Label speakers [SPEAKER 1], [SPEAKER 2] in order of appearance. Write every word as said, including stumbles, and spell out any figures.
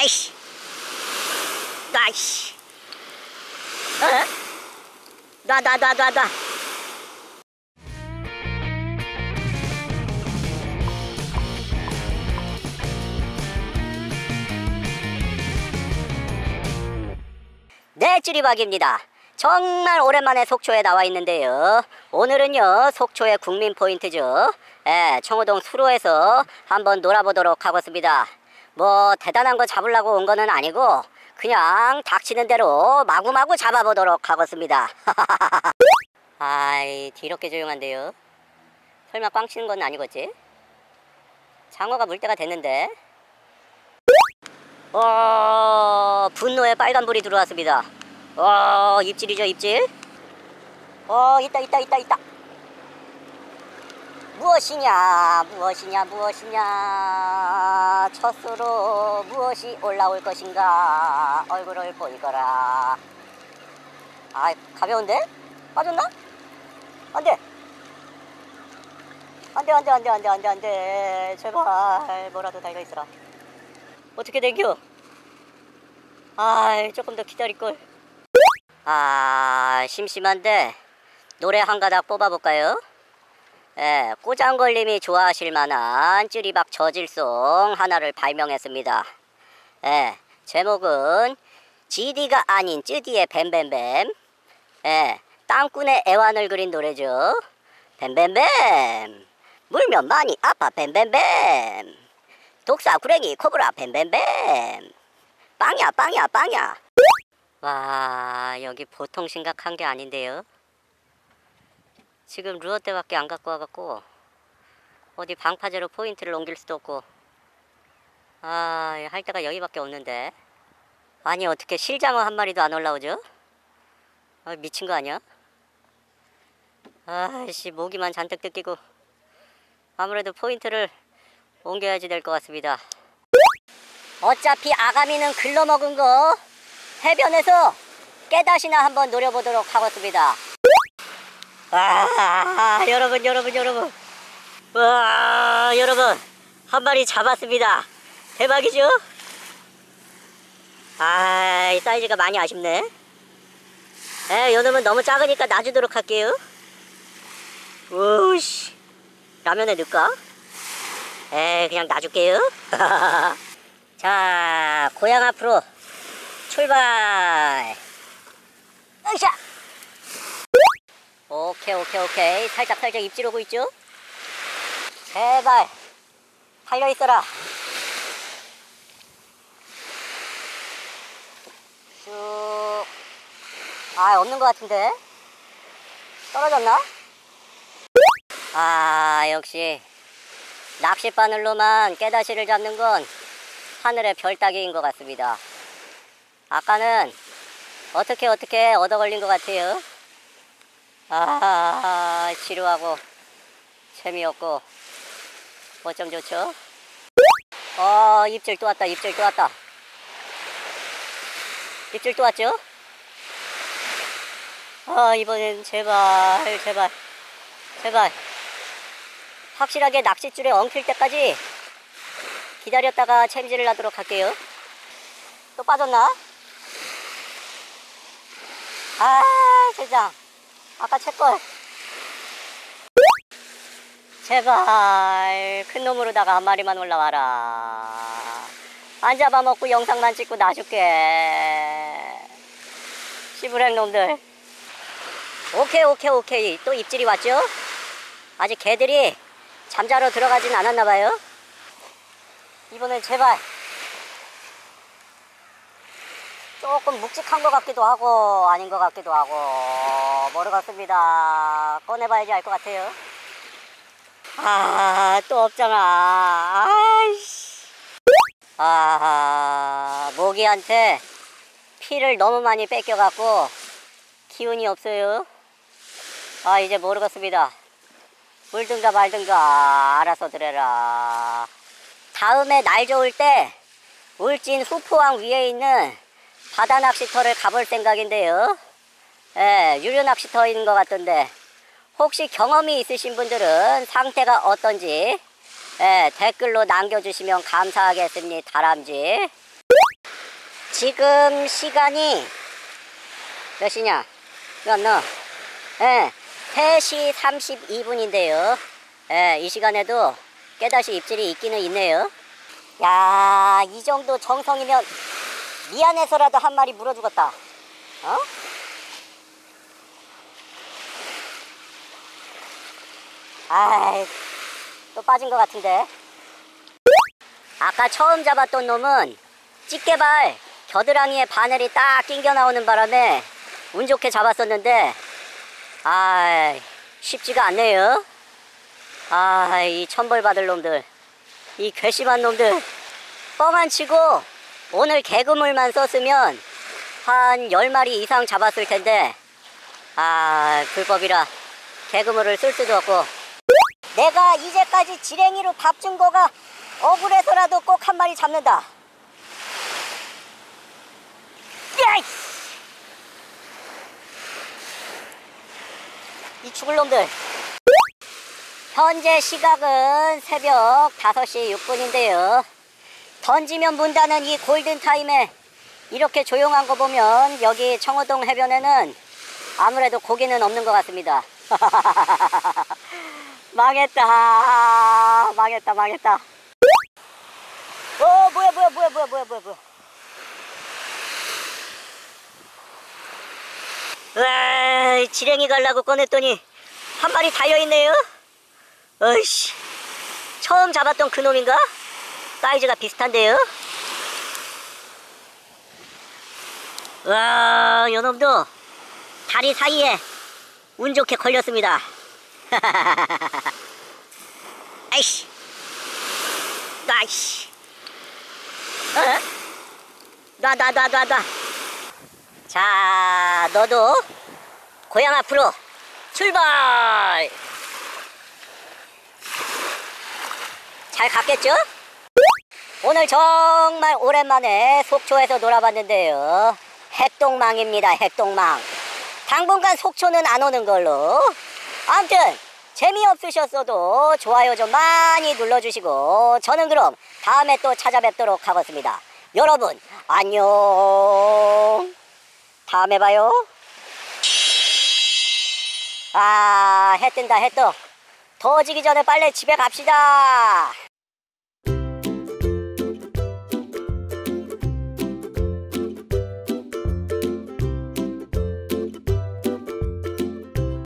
[SPEAKER 1] 아이씨. 아이씨. 어? 놔, 놔, 놔, 놔, 놔. 네, 찌리박입니다. 정말 오랜만에 속초에 나와 있는데요. 오늘은요, 속초의 국민 포인트죠. 예, 청호동 수로에서 한번 놀아보도록 하겠습니다. 뭐 대단한 거 잡으려고 온 거는 아니고 그냥 닥치는 대로 마구마구 잡아보도록 하겠습니다. 아이, 뒤럽게 조용한데요. 설마 꽝 치는 건 아니겠지? 장어가 물때가 됐는데. 어, 분노의 빨간불이 들어왔습니다. 어, 입질이죠, 입질. 어, 있다, 있다, 있다, 있다. 무엇이냐, 무엇이냐, 무엇이냐. 첫수로 무엇이 올라올 것인가. 얼굴을 보이거라. 아, 가벼운데? 빠졌나? 안 돼. 안 돼, 안 돼, 안 돼, 안 돼, 안 돼, 안 돼. 제발, 뭐라도 달려있어라. 어떻게 된겨? 아, 조금 더 기다릴걸. 아, 심심한데 노래 한 가닥 뽑아볼까요? 예, 꼬장걸님이 좋아하실 만한 찌리박 저질송 하나를 발명했습니다. 예, 제목은 지디가 아닌 쯔디의 뱀뱀뱀. 예, 땅꾼의 애완을 그린 노래죠. 뱀뱀뱀, 물면 많이 아파 뱀뱀뱀, 독사 구랭이 코브라 뱀뱀뱀, 빵야 빵야 빵야. 와, 여기 보통 심각한 게 아닌데요. 지금 루어대밖에 안 갖고 와갖고 어디 방파제로 포인트를 옮길 수도 없고, 아, 할 데가 여기밖에 없는데. 아니, 어떻게 실장어 한 마리도 안 올라오죠? 아, 미친 거 아니야? 아이씨, 모기만 잔뜩 뜯기고 아무래도 포인트를 옮겨야지 될 것 같습니다. 어차피 아가미는 글러먹은 거 해변에서 깨다시나 한번 노려보도록 하겠습니다. 와, 여러분 여러분 여러분, 와, 여러분, 한 마리 잡았습니다. 대박이죠? 아, 사이즈가 많이 아쉽네. 에, 요놈은 너무 작으니까 놔주도록 할게요. 오씨, 라면에 넣을까? 에, 그냥 놔줄게요. 자, 고향 앞으로 출발. 으쌰. 오케이, 오케이, 오케이. 살짝 살짝 입질 오고 있죠? 제발 달려있어라. 쭉. 아, 없는 것 같은데? 떨어졌나? 아, 역시 낚싯바늘로만 깨다시를 잡는 건 하늘의 별 따기인 것 같습니다. 아까는 어떻게 어떻게 얻어 걸린 것 같아요. 아, 지루하고 재미없고 어쩜 좋죠? 어, 입질 또 왔다, 입질 또 왔다. 입질 또 왔죠? 아, 이번엔 제발 제발 제발 확실하게 낚싯줄에 엉킬 때까지 기다렸다가 챔질을 하도록 할게요. 또 빠졌나? 아, 세상, 아까 채걸. 제발 큰 놈으로다가 한 마리만 올라와라. 안 잡아먹고 영상만 찍고 놔줄게. 시부랭 놈들. 오케이, 오케이, 오케이. 또 입질이 왔죠? 아직 개들이 잠자러 들어가진 않았나봐요. 이번엔 제발 조금 묵직한 것 같기도 하고 아닌 것 같기도 하고 모르겠습니다. 꺼내봐야지 알 것 같아요. 아, 또 없잖아. 아이씨. 아, 모기한테 피를 너무 많이 뺏겨갖고 기운이 없어요. 아, 이제 모르겠습니다. 물든가 말든가 알아서 들어라. 다음에 날 좋을 때 울진 후포항 위에 있는 바다 낚시터를 가볼 생각인데요. 예, 유료 낚시터인 것 같던데 혹시 경험이 있으신 분들은 상태가 어떤지 예, 댓글로 남겨주시면 감사하겠습니다. 다람쥐. 지금 시간이 몇 시냐? 몇 너? 예, 세 시 삼십이 분인데요. 예, 이 시간에도 깨다시 입질이 있기는 있네요. 야, 이 정도 정성이면 미안해서라도 한 마리 물어 죽었다. 어? 아이, 또 빠진 것 같은데. 아까 처음 잡았던 놈은 찌개발 겨드랑이에 바늘이 딱 낑겨 나오는 바람에 운 좋게 잡았었는데, 아, 쉽지가 않네요. 아, 이 천벌 받을 놈들, 이 괘씸한 놈들. 뻥안 치고 오늘 개그물만 썼으면 한 열 마리 이상 잡았을 텐데, 아, 불법이라 개그물을 쓸 수도 없고. 내가 이제까지 지렁이로 밥 준 거가 억울해서라도 꼭 한 마리 잡는다. 야이! 이 죽을 놈들. 현재 시각은 새벽 다섯 시 육 분인데요. 던지면 문다는 이 골든타임에 이렇게 조용한 거 보면 여기 청호동 해변에는 아무래도 고기는 없는 것 같습니다. 망했다. 망했다 망했다. 어, 뭐야 뭐야 뭐야 뭐야 뭐야 뭐야 뭐야. 으아, 지렁이 갈라고 꺼냈더니 한 마리 달려있네요. 어이씨, 처음 잡았던 그 놈인가? 사이즈가 비슷한데요. 와, 요놈도 다리 사이에 운 좋게 걸렸습니다. 아이씨, 아이씨, 어? 놔, 놔, 놔, 놔, 놔. 자, 너도 고향 앞으로 출발! 잘 갔겠죠? 오늘 정말 오랜만에 속초에서 놀아봤는데요. 핵동망입니다, 핵동망. 당분간 속초는 안 오는 걸로. 아무튼 재미없으셨어도 좋아요 좀 많이 눌러주시고, 저는 그럼 다음에 또 찾아뵙도록 하겠습니다. 여러분 안녕. 다음에 봐요. 아, 해 뜬다, 해 떠. 더워지기 전에 빨리 집에 갑시다.